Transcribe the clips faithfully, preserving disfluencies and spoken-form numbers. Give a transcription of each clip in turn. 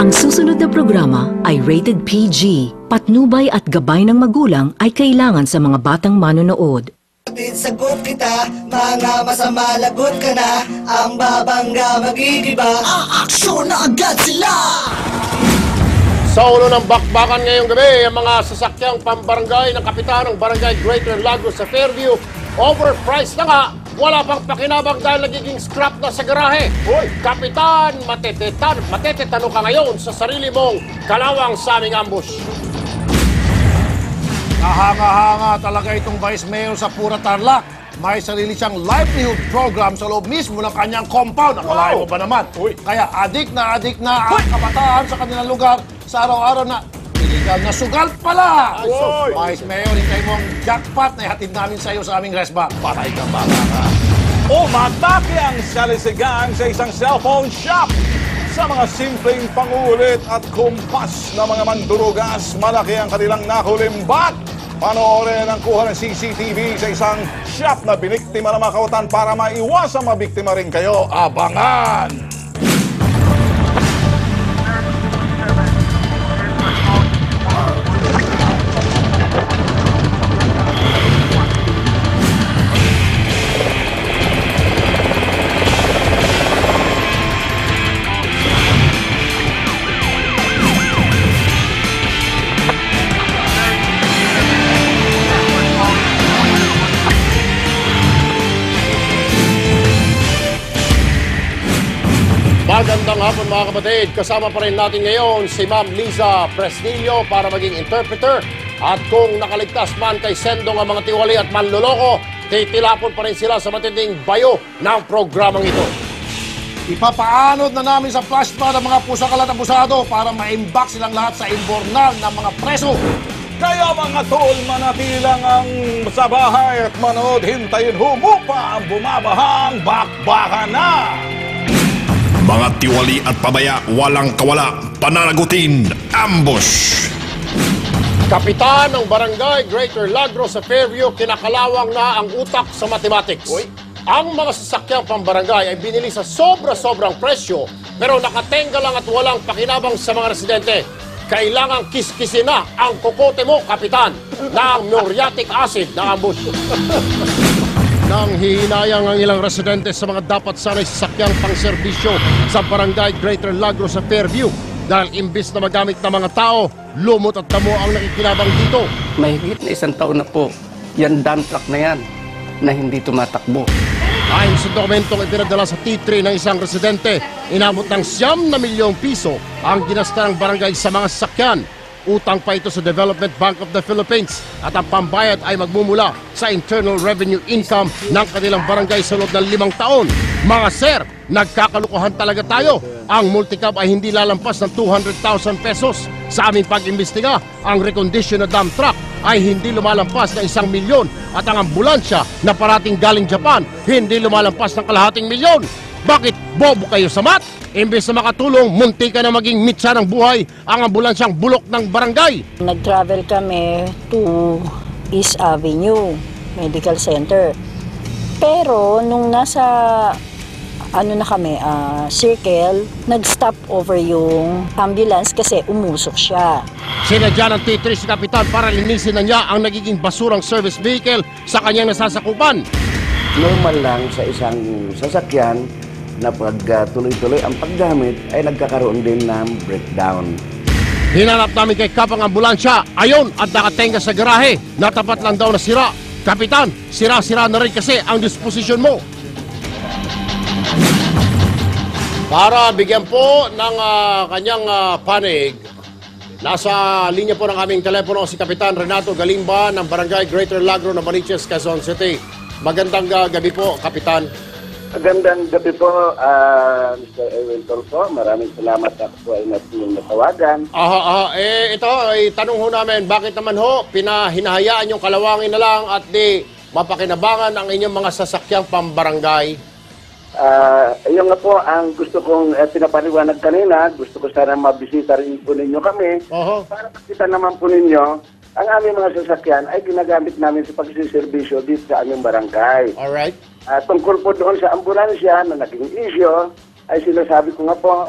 Ang susunod na programa ay rated P G. Patnubay at gabay ng magulang ay kailangan sa mga batang manonood. Sagot kita, mga masama lagot ka na, ang babangga magigiba, aaksyon na agad sila! Sa ulo ng bakbakan ngayong gabi, ang mga sasakyang pambarangay ng kapitan ng Barangay Greater Lagros sa Fairview, overpriced na nga, wala pang pakinabang dahil nagiging scrap na sa garahe. Hoy, kapitan, matetetan, matetetano ka ngayon sa sarili mong kalawang sa aming ambush. Kahanga-hanga talaga itong Vice Mayor sa Pura Tarlac. May sarili siyang livelihood program sa loob mismo ng kanyang compound. Akalain mo ba naman? Uy. Kaya adik na adik na ang kabataan sa kanilang lugar sa araw-araw na illegal na sugal pala. Uy. Vice Mayor, hintay mo ang jackpot na ihatid namin sa iyo sa aming resba. Para ikaw baka ka. Umatake ang salisigang sa isang cellphone shop. Sa mga simpleng pangulit at kumpas na mga mandurugas, malaki ang kanilang nakulimbat. Panoorin ang kuha ng C C T V sa isang shop na biniktima ng mga kautan para maiwasang mabiktima rin kayo. Abangan! Magandang hapon mga kapatid. Kasama pa rin natin ngayon si Ma'am Liza Presnillo para maging interpreter. At kung nakaligtas man kay Sendong ang mga tiwali at manloloko, titilapon pa rin sila sa matinding bayo ng programang ito. Ipapaanod na namin sa flashback ng mga pusakalat abusado para ma-imbak silang lahat sa imbornal ng mga preso. Kaya mga tol, manatilang ang sa bahay at manood, hintayin humupa ang bumabahang bakbakan na! Mga tiwali at pabaya, walang kawala, pananagutin, ambush! Kapitan ng Barangay Greater Lagros sa Fairview, kinakalawang na ang utak sa mathematics. Oy. Ang mga sasakyang pambarangay ay binili sa sobra-sobrang presyo, pero nakatenga lang at walang pakinabang sa mga residente. Kailangang kiskisin na ang kokote mo, Kapitan, ng muriatic acid na ambush. Nang hihinayang ang ilang residente sa mga dapat sana'y sasakyang pangserbisyo sa Barangay Greater Lagros sa Fairview dahil imbis na magamit ng mga tao, lumot at damo ang nakikinabang dito. Mahigit na isang taon na po, yan dump truck na yan, na hindi tumatakbo. Ayon sa dokumentong ipinadala sa T three ng isang residente, inabot ng siyam na milyong piso ang ginasta ng barangay sa mga sasakyan. Utang pa ito sa Development Bank of the Philippines at ang pambayad ay magmumula sa Internal Revenue Income ng kanilang barangay sa loob ng limang taon. Mga sir, nagkakalukuhan talaga tayo. Ang multicab ay hindi lalampas ng two hundred thousand pesos. Sa aming pag-imbestiga, ang recondition na dump truck ay hindi lumalampas ng isang milyon at ang ambulansya na parating galing Japan hindi lumalampas ng kalahating milyon. Bakit bobo kayo sa mat? Imbes na makatulong, munti ka na maging mitsa ng buhay ang ambulansyang bulok ng barangay. Nag-travel kami to East Avenue Medical Center. Pero nung nasa ano na kami, uh, circle, nag-stop over yung ambulance kasi umusok siya. Sinadya ng T three si Kapitan para linisin na niya ang nagiging basurang service vehicle sa kanyang nasasakupan. Normal lang sa isang sasakyan na pag uh, tuloy-tuloy ang paggamit ay nagkakaroon din ng breakdown. Hinanap namin kay Kapang ambulansya, ayon at nakatenga sa garahe, natapat lang daw na sira. Kapitan, sira-sira na rin kasi ang disposisyon mo. Para bigyan po ng uh, kanyang uh, panig, nasa linya po ng aming telepono si Kapitan Renato Galimba ng Barangay Greater Lagro ng Bariches, Quezon City. Magandang uh, gabi po, Kapitan. Magandang gabi po, uh, Mister Erwin Tolpo. Maraming salamat at po ay natin natawagan. Aha, aha. Eh, ito, ay tanong ho namin, bakit naman ho, pinahinahayaan yung kalawangin na lang at di mapakinabangan ang inyong mga sasakyang pambarangay? Uh, yun nga po ang gusto kong uh, pinapaliwanag kanina. Gusto ko sana mabisita rin po ninyo kami. Uh-huh. Para makita naman po ninyo, ang aming mga sasakyan ay ginagamit namin sa pagsiservisyo dito sa aming barangay. Alright. Uh, tungkol po doon sa ambulansya na naging issue, ay sinasabi ko nga po,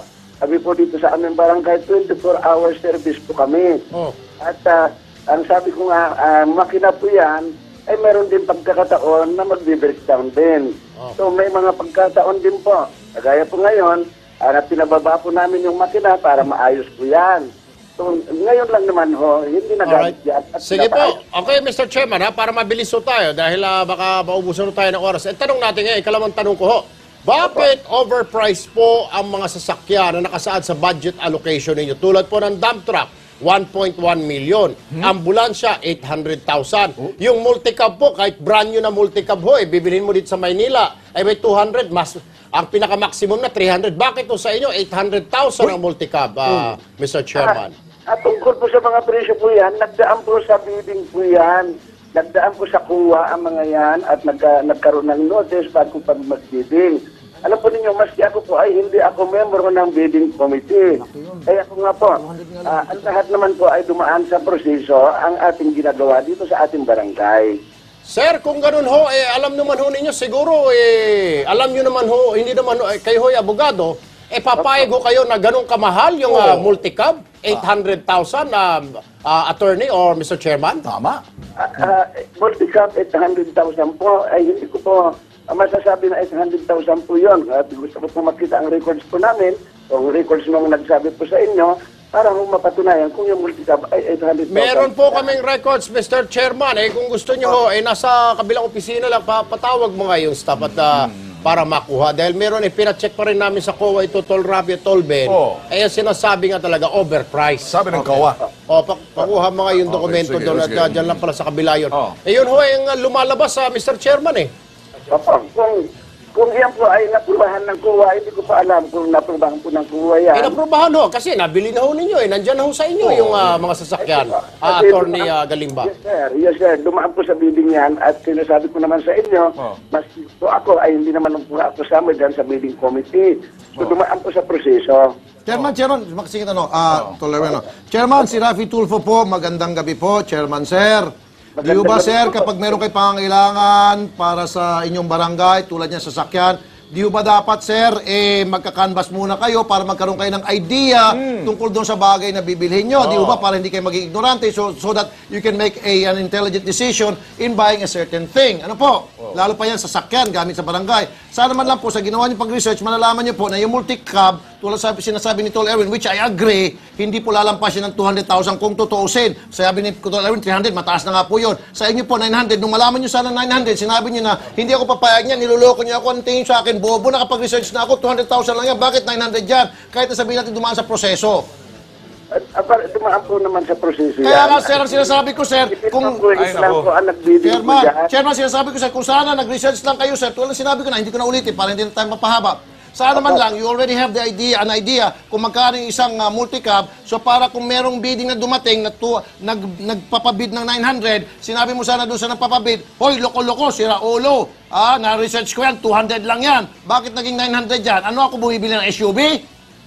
Sabi po dito sa aming barangay, twenty-four hour service po kami. Oh. At ah, ang sabi ko nga, ah, makina po yan, ay meron din pagkakataon na magbe-breakdown din. Oh. So may mga pagkataon din po. Kagaya po ngayon, uh, pinababa po namin yung makina para maayos po yan. So ngayon lang naman ho, hindi nagamit Alright. yan. At Sige po. pinapaayos. Okay, Mister Chairman, ha, para mabilis ho tayo dahil ah, baka maubusan ho tayo ng oras. Eh, tanong natin ngayon, ikalamang tanong ko ho. Bakit overpriced po ang mga sasakyan na nakasaad sa budget allocation ninyo? Tulad po ng dump truck, one point one million. Ambulansya, eight hundred thousand. Yung multicab po, kahit brand new na multicab ho, eh, bibilhin mo dito sa Maynila, ay may two hundred, mas, ang pinaka-maximum na three hundred. Bakit po sa inyo, eight hundred thousand ang multicab, ah, Mister Chairman? At tungkol po sa mga presyo po yan, nagdaan po sa bidding po yan. Nagdaan po sa kuha ang mga yan at nagka, nagkaroon ng notice bago pag mag-bidding. Alam po ninyo, maski ako po ay hindi ako member ng bidding committee. Kaya ako nga po, ah, ang lahat naman po ay dumaan sa proseso ang ating ginagawa dito sa ating barangay. Sir, kung ganun ho, eh, alam naman ho ninyo, siguro, eh, alam nyo naman ho, hindi naman ho, eh, kayo ho'y abogado, eh, papayag ho kayo na ganun kamahal yung ah, multicab, eight hundred thousand, na ah, attorney or Mister Chairman? Tama. Uh, uh, multi-cap, eight hundred thousand po, ay hindi ko po uh, masasabi na eight hundred thousand po yun. At gusto ko po makita ang records po namin, o records nung nagsabi po sa inyo, para kung mapatunayan kung yung multi-cap ay eight hundred thousand. Meron po kaming records, Mister Chairman. Eh, kung gusto nyo ho, eh, nasa kabilang opisina lang, pa- patawag mo nga yung staff at ah, para makuha. Dahil meron, eh, pinacheck pa rin namin sa C O A ito, Tol Rabi at Tol Ben. Oh. Eh, sinasabi nga talaga, overpriced. Sabi ng kawa. O, pa- pakuha mo nga yung Okay, dokumento sige, doon at sige. ah, dyan lang pala sa kabila yun. Oh. Eh, yun ho, eh, yung, ah, lumalabas sa Mister Chairman eh. Opo, kung, kung yan po ay naprubahan ng kuha, hindi ko pa alam kung naprubahan po ng kuha yan. Eh, naprubahan ho, kasi nabili na ho ninyo eh. Nandyan na ho sa inyo yung ah, mga sasakyan. Ah, Kasi Attorney dumaan- ah, Galimba. Yes, sir. Yes, sir. Dumaan po sa bidding yan at sinasabi ko naman sa inyo, Oh. mas po ako ay hindi naman po ako kasama dyan sa bidding committee. So dumaan po sa proseso. Chairman, Chairman, makasingit ano, ah, Tolero, Chairman, si Rafi Tulfo po, magandang gabi po, Chairman, sir. Di Magandang ba, gabi sir, po. kapag meron kayo pangangailangan para sa inyong barangay, tulad niya sasakyan, di ba dapat, sir, eh, magka-canvas muna kayo para magkaroon kayo ng idea tungkol doon sa bagay na bibilhin nyo, di ba, para hindi kayo maging ignorante, so, so that you can make a, an intelligent decision in buying a certain thing. Ano po? Lalo pa yan, sasakyan, gamit sa barangay. Sana man lang po, sa ginawa niyo pag-research, malalaman niyo po na yung multi-cab, tulad sa sinasabi ni Tol Erwin, which I agree, hindi po lalampasin ng two hundred thousand kung tutuusin. Sabi ni Tol Erwin, three hundred, mataas na nga po yun. Sa inyo po, nine hundred. Nung malaman niyo sana nine hundred, sinabi niyo na, hindi ako papayag niyan, niloloko niyo ako, ang tingin sa akin, bobo, nakapag-research na ako, two hundred thousand lang yan, bakit nine hundred yan? Kahit na sabihin natin dumaan sa proseso. At, at para dumaan po naman sa proseso yan. Kaya nga, sir, ang sinasabi ko, sir, kung... Kung Ay, lang nako. po ang nag-bidding po Chairman, dyan. Chairman, sinasabi ko, sir, kung sana nag-research lang kayo, sir, tulad ng sinabi ko na, hindi ko na ulitin para hindi na tayo mapahaba. Sana man lang, you already have the idea, an idea kung magkano yung isang uh, multicab. So para kung merong bidding na dumating na tu, nag, nagpapabid ng nine hundred, sinabi mo sana doon sa nagpapabid, hoy, loko-loko, sira ulo. Ah, na-research ko yan, two hundred lang yan. Bakit naging nine hundred yan? Ano ako bumibili ng S U V?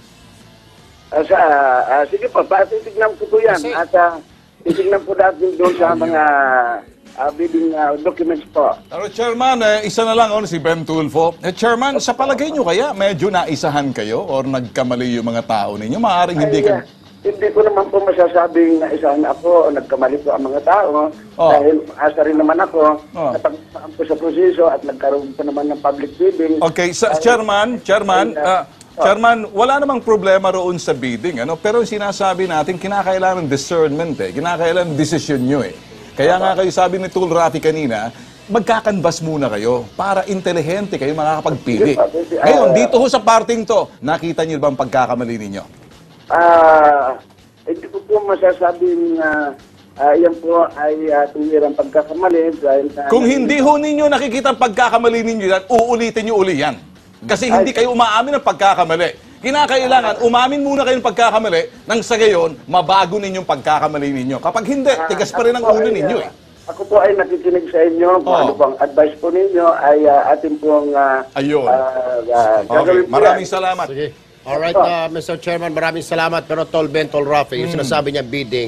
Ah, sa, ah, sige po, pa, titignan ko po yan. Kasi- At ah, titignan po natin doon sa mga ah, bidding ah, documents po. Pero Chairman, eh, isa na lang on si Ben Tulfo. Eh, Chairman, sa palagay nyo kaya medyo naisahan kayo or nagkamali yung mga tao ninyo? Maaring hindi Ay, kayo... ah, hindi ko naman po masasabing na isahan ako o nagkamali po ang mga tao Oh. dahil asa rin naman ako Oh. na pagpaan po sa proseso at nagkaroon po naman ng public bidding. Okay, sa, Ay, Chairman, Chairman, ay, ah, ah, Chairman, wala namang problema roon sa bidding, ano? Pero sinasabi natin, kinakailangan ng discernment eh. Kinakailangan ng decision nyo eh. Kaya nga kayo sabi ni Tul Rafi kanina, magkakanbas muna kayo para intelihente kayo makakapagpili. Ngayon, dito ho sa parting to, nakita niyo ba ang pagkakamali ninyo? Ah, hindi ko po masasabing na ah, yan po ay uh, tuwirang pagkakamali dahil na... Kung hindi ho ninyo nakikita ang pagkakamali ninyo yan, uulitin nyo uli yan. Kasi hindi kayo umaamin ng pagkakamali. Kinakailangan, umamin muna kayong pagkakamali nang sa gayon, mabago ninyong pagkakamali ninyo. Kapag hindi, tigas pa rin ang ulo ninyo eh. Ako po ay nakikinig sa inyo. Kung Oh. ano pong advice po ninyo ay uh, atin pong uh, Ayun. ah, ah, Okay, gagawin po maraming yan. salamat. Sige. Alright, uh, Mister Chairman, maraming salamat. Pero Tol Ben, Tol Rafi, yung sinasabi niya bidding,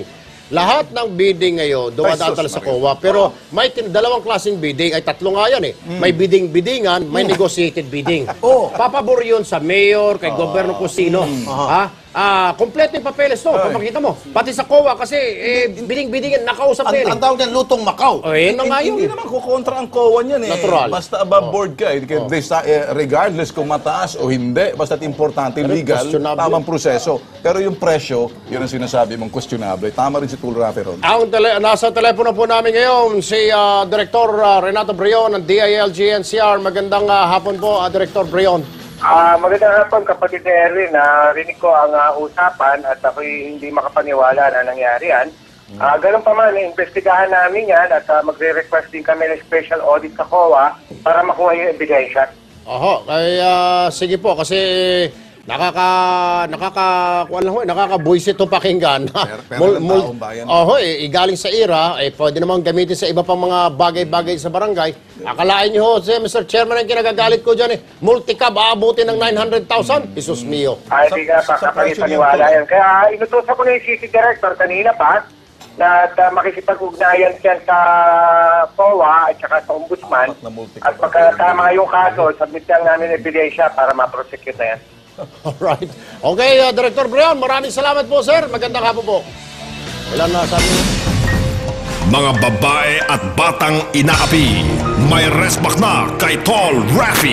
lahat ng bidding ngayon dumadadala sa C O A, pero may tin- dalawang klaseng bidding, ay tatlo nga yan eh. May bidding-biddingan, may negotiated bidding. Papabor yun sa mayor, kay gobyerno kung sino. Ha? Ah, kompleto yung papeles to, papakita mo. Pati sa C O A kasi eh, bidding-biddingan, nakausap Ang, yan eh. ang tawag niyan, lutong Macau. Oh, yun na nga yun. Hindi naman kukontra ang C O A niyan eh. Natural. Basta above board ka eh. Desa- eh, Regardless kung mataas o hindi, basta't importante Pero legal, questionable. tamang proseso. Pero yung presyo, yun ang sinasabi mong questionable. Tama rin si Tulrafe ron. Ang tele- nasa telepono po namin ngayon si ah, Director ah, Renato Brion ng D I L G N C R. Magandang ah, hapon po, ah, Director Brion. Ah, magandang hapon kapatid Erwin. na rinig ko ang ah, usapan at ako'y hindi makapaniwala na nangyari yan. Ah, ganun pa man, imbestigahan namin yan at ah, magre-request din kami ng special audit sa C O A para makuha yung ebidensya. Oho, kaya sige po kasi nakaka nakaka kuwan lang ho, nakakabuisit to pakinggan. Pero- pero ng taong bayan. Oho, eh, igaling sa ira, eh pwede namang gamitin sa iba pang mga bagay-bagay sa barangay. Akalain niyo ho, si Mister Chairman ang kinagagalit ko diyan eh. Multicab aabutin ng nine hundred thousand. Jesus mio. Ay, hindi ka pa kapag-paniwala yan. Kaya inutusan ko na yung City Director kanina pa na uh, makikipag-ugnayan siya sa C O A at saka sa Ombudsman. Apat na multi- At pagka tama yung kaso, submit lang namin ebidensya para ma-prosecute na yan. Alright. Okay, uh, Director Brion, maraming salamat po, sir. Magandang hapon po. Ilan na sabi niyo? Mga babae at batang inaapi. May resbak na kay Tol Rafi.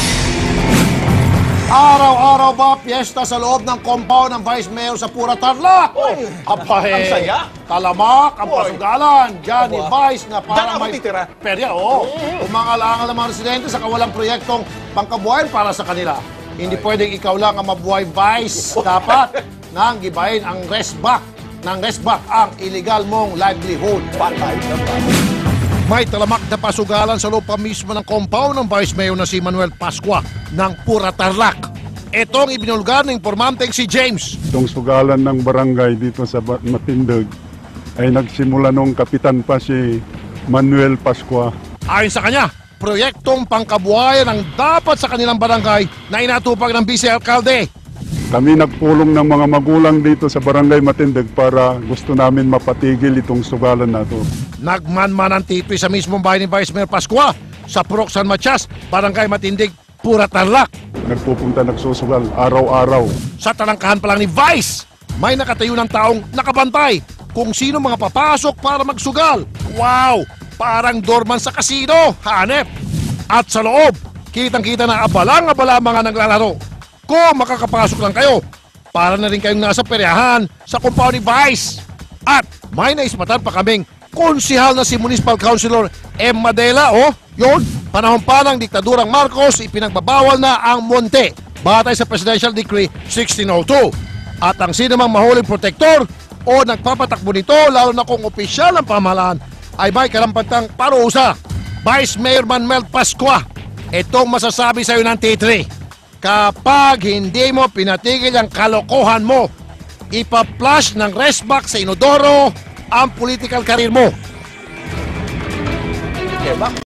Araw-araw ba piyesta sa loob ng compound ng Vice Mayor sa Pura Tarlac? Oy, Apahe, ang saya. talamak, ang Oy. pasugalan, dyan ni Vice na Diyan parang ako may titira. perya, oo. Umangalangal ng mga residente sa kawalang proyektong pangkabuhayan para sa kanila. Hindi pwedeng ikaw lang ang mabuhay, Vice. Dapat nang gibahin ang restback ng restback ang illegal mong livelihood. Patay na ba? May talamak na pasugalan sa loob pa mismo ng compound ng Vice Mayor na si Manuel Pascua ng Pura Tarlac. Ito ang ibinulgar ng informanteng si James. Itong sugalan ng barangay dito sa Ba- Matindag ay nagsimula nung kapitan pa si Manuel Pascua. Ayon sa kanya, proyektong pangkabuhayan ang dapat sa kanilang barangay na inatupag ng vice-alkalde. Kami nagpulong ng mga magulang dito sa barangay Matindag para gusto namin mapatigil itong sugalan na to. Nagmanman ang tipi sa mismong bahay ni Vice Mayor Pascua sa Purok San Matias, barangay Matindig, Pura Tarlac. Nagpupunta nagsusugal araw-araw. Sa talangkahan pa lang ni Vice, may nakatayo ng taong nakabantay kung sino mga papasok para magsugal. Wow! Parang doorman sa kasino, hanep. At sa loob, kitang-kita na abalang-abala mga naglalaro. Kung makakapasok lang kayo, para na rin kayong nasa peryahan sa compound ni Vice. At may naismatan pa kaming konsihal na si Municipal Councilor M. Madela, oh, yun, panahon pa ng diktadurang Marcos, ipinagbabawal na ang monte, batay sa Presidential Decree sixteen oh two. At ang sinumang mahuling protektor o nagpapatakbo nito, lalo na kung opisyal ng pamahalaan, ay may karampatang parusa. Vice Mayor Manuel Pascua, itong masasabi sa iyo ng T three. Kapag hindi mo pinatigil ang kalokohan mo, ipa-flush ng restback sa inodoro ang political career mo.